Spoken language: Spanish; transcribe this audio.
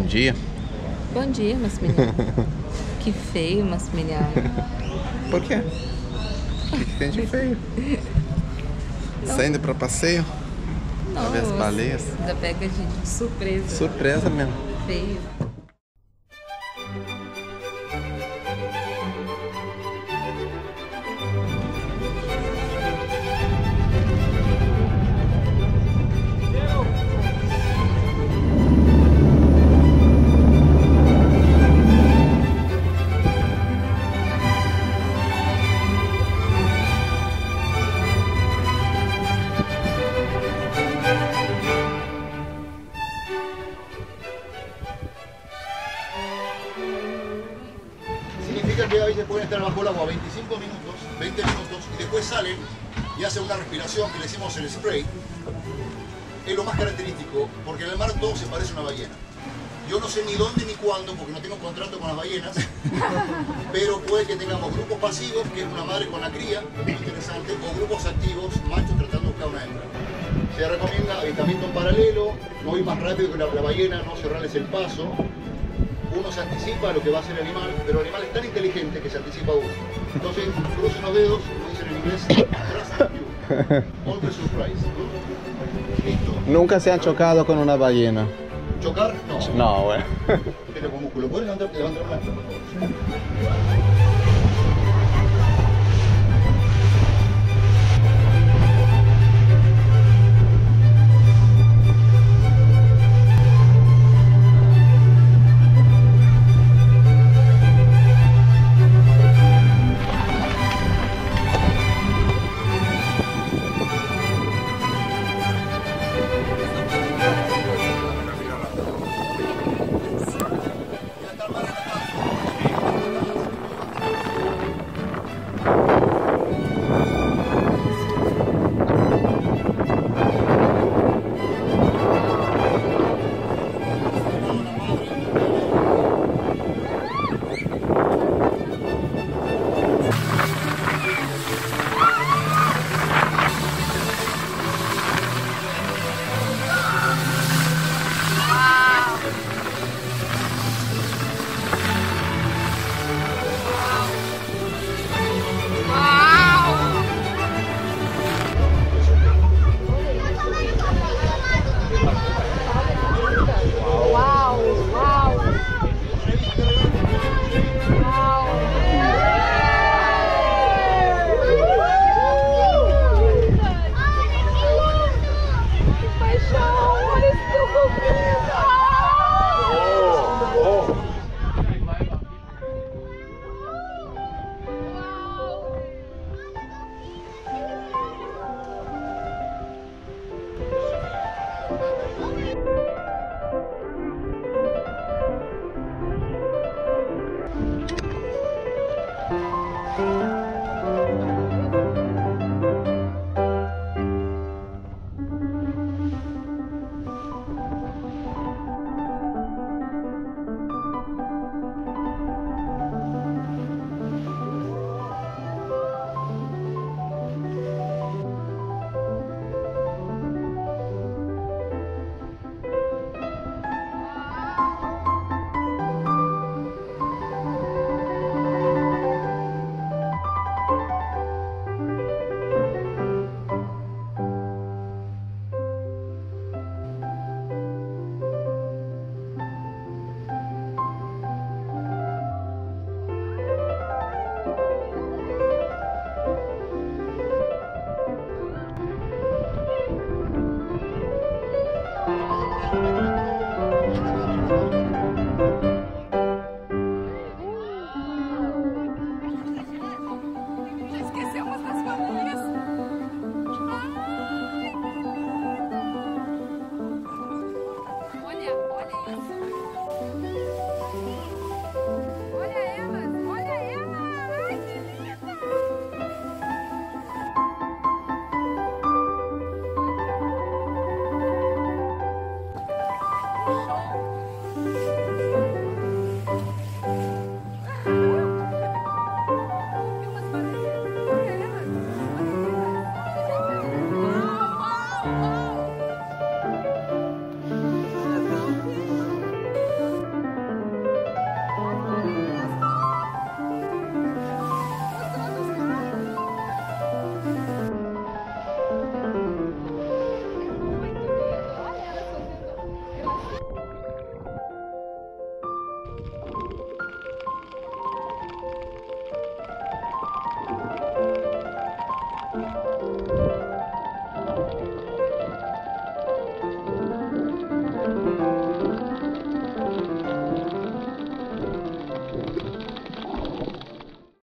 dia. Bom dia, Massimiliano. Que feio, Massimiliano. Por quê? O que tem de feio? Saindo pra passeio? Pra ver as baleias? Ainda pega de surpresa. Surpresa mesmo. Feio. Significa que a veces pueden estar bajo el agua 25 minutos, 20 minutos y después salen y hacen una respiración que le decimos el spray. Es lo más característico, porque en el mar todo se parece a una ballena. Yo no sé ni dónde ni cuándo, porque no tengo contrato con las ballenas, pero puede que tengamos grupos pasivos, que es una madre con la cría, muy interesante, o grupos activos, machos tratando de buscar una hembra. Se recomienda avistamiento en paralelo, no ir más rápido que la ballena, no cerrarles el paso. Uno se anticipa a lo que va a hacer el animal, pero el animal es tan inteligente que se anticipa a uno. Entonces, crucen los dedos, como dicen en inglés, trust you. Always surprise. Listo. Nunca se han chocado con una ballena. ¿Chocar? No. No, bueno. Pero con músculo. ¿Puedes levantar una mano, por favor?